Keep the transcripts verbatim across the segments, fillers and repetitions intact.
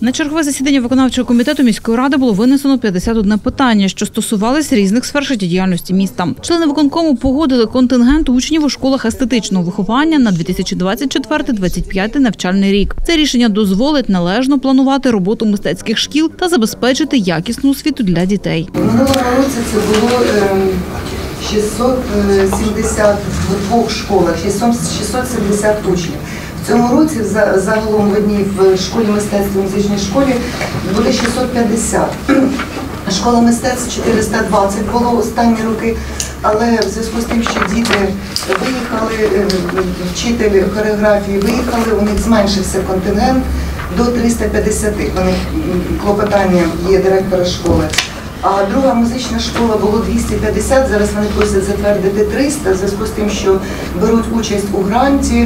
На чергове засідання виконавчого комітету міської ради було винесено п'ятдесят одне питання, що стосувалися різних сфер життєдіяльності міста. Члени виконкому погодили контингент учнів у школах естетичного виховання на дві тисячі двадцять четвертий - двадцять п'ятий навчальний рік. Це рішення дозволить належно планувати роботу мистецьких шкіл та забезпечити якісну освіту для дітей. Минулого року це було шістсот сімдесят в двох школах, шістсот сімдесят учнів. В цьому році загалом в одній в школі мистецтва, в музичній школі буде шістсот п'ятдесят. Школа мистецтв чотириста двадцять було останні роки, але в зв'язку з тим, що діти виїхали, вчителі хореографії виїхали, у них зменшився контингент до триста п'ятдесят. Вони клопотання є директора школи. А друга музична школа було двісті п'ятдесят, зараз вони просять затвердити триста, в зв'язку з тим, що беруть участь у гранті,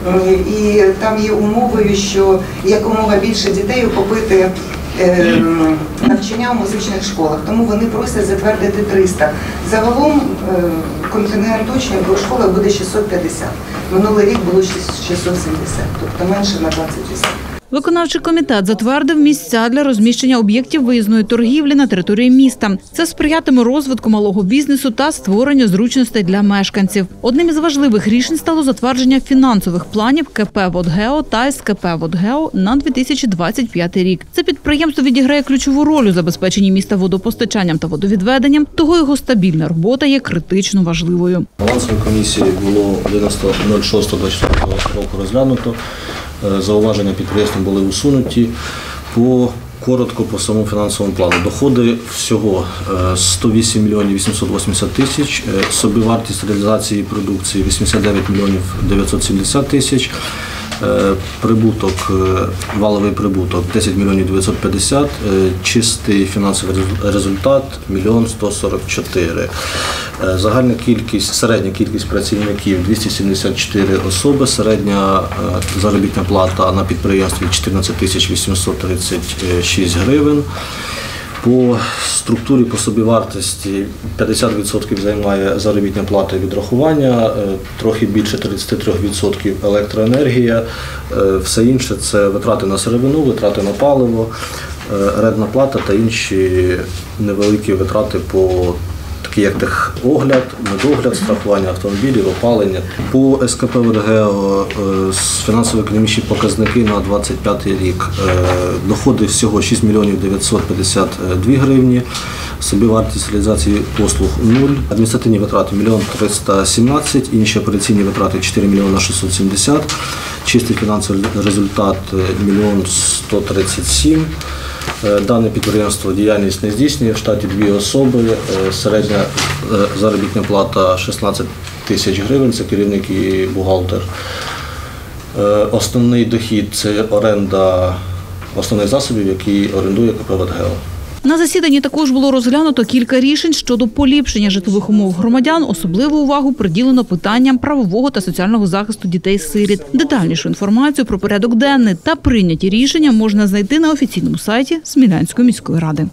і там є умовою, що якомога більше дітей охопити е, навчання в музичних школах. Тому вони просять затвердити триста. Загалом е, контингент учнів у школах буде шістсот п'ятдесят. Минулий рік було шістсот сімдесят, тобто менше на двадцять вісім. Виконавчий комітет затвердив місця для розміщення об'єктів виїзної торгівлі на території міста. Це сприятиме розвитку малого бізнесу та створенню зручностей для мешканців. Одним із важливих рішень стало затвердження фінансових планів КП «Водгео» та СКП «Водгео» на дві тисячі двадцять п'ятий рік. Це підприємство відіграє ключову роль у забезпеченні міста водопостачанням та водовідведенням, того його стабільна робота є критично важливою. Балансової комісії було одинадцятого шостого двадцять четвертого року розглянуто. Зауваження підприємства були усунуті. По коротко по самому фінансовому плану. Доходи всього сто вісім мільйонів вісімсот вісімдесят тисяч, собівартість реалізації продукції вісімдесят дев'ять мільйонів дев'ятсот сімдесят тисяч, прибуток, валовий прибуток десять мільйонів дев'ятсот п'ятдесят, чистий фінансовий результат мільйон сто сорок чотири. Загальна кількість, середня кількість працівників двісті сімдесят чотири особи, середня заробітна плата на підприємстві чотирнадцять тисяч вісімсот тридцять шість гривень. По структурі, по собівартості п'ятдесят відсотків займає заробітна плата і відрахування, трохи більше тридцять три відсотків електроенергія, все інше – це витрати на сировину, витрати на паливо, рентна плата та інші невеликі витрати по такі як техогляд, медогляд, страхування автомобілів, опалення. По СКП «Водгео» фінансово-економічні показники на двадцять п'ятий рік. Доходи всього шість мільйонів дев'ятсот п'ятдесят дві гривні, собівартість реалізації послуг нуль, адміністративні витрати мільйон триста сімнадцять, інші операційні витрати чотири мільйони шістсот сімдесят, чистий фінансовий результат мільйон сто тридцять сім. Дане підприємство діяльність не здійснює, в штаті дві особи, середня заробітна плата шістнадцять тисяч гривень, це керівник і бухгалтер. Основний дохід – це оренда основних засобів, які орендує КП «Водгео». На засіданні також було розглянуто кілька рішень щодо поліпшення житлових умов громадян. Особливу увагу приділено питанням правового та соціального захисту дітей-сиріт. Детальнішу інформацію про порядок денний та прийняті рішення можна знайти на офіційному сайті Смілянської міської ради.